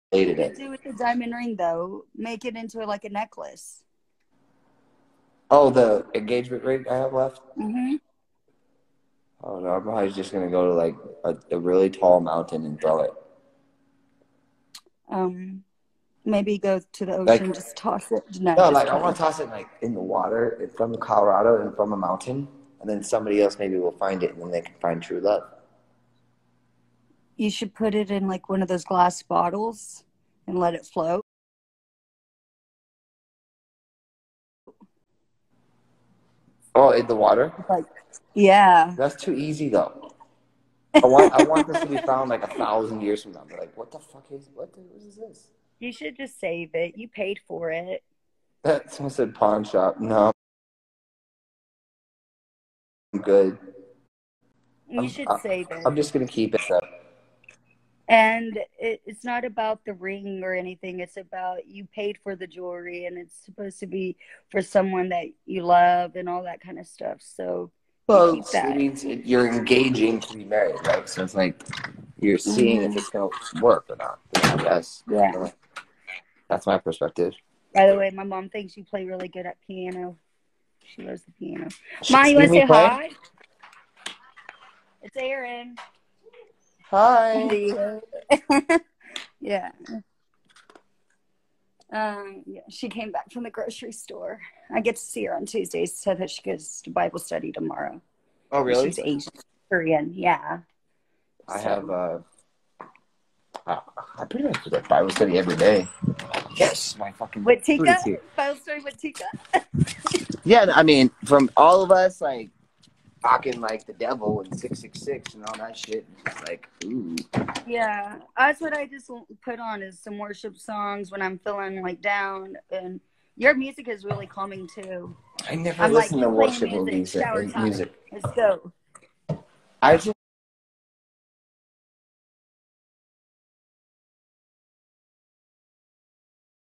hated What it. to do with the diamond ring, though? Make it into like a necklace. Oh, the engagement ring I have left? Mm-hmm. Oh, no, I'm probably just going to go to, like, a really tall mountain and throw it. Maybe go to the Like, ocean, just toss it. No, no, just like, I kidding. want to toss it, like, in the water from Colorado and from a mountain, and then somebody else maybe will find it, and then they can find true love. You should put it in like one of those glass bottles and let it float. Oh, in the water? Like, yeah. That's too easy, though. I want this to be found, like, 1,000 years from now. They're like, what is this? You should just save it. You paid for it. Someone said pawn shop. No, I'm good. You should save it. I'm just going to keep it, though. And it's not about the ring or anything. It's about you paid for the jewelry, and it's supposed to be for someone that you love and all that kind of stuff. So Well, keep that. it means you're engaging to be married, right? So it's like you're seeing if it's going to work or not. Yes. Yeah. That's my perspective. By the way, my mom thinks you play really good at piano. She loves the piano. Mom, you want to say hi? It's Aaron. Hi. Yeah. Yeah. She came back from the grocery store. I get to see her on Tuesdays so that she goes to Bible study tomorrow. Oh, really? She's Asian Korean. Yeah. I have I pretty much do that Bible study every day. Yes, my fucking with Tika? here. Bible study with Tika? Yeah, I mean, from all of us, like, talking like the devil and 666 and all that shit. It's like, ooh. Yeah, that's what I just put on is some worship songs when I'm feeling like down. And your music is really calming too. I never listen to worship music. Let's go. I just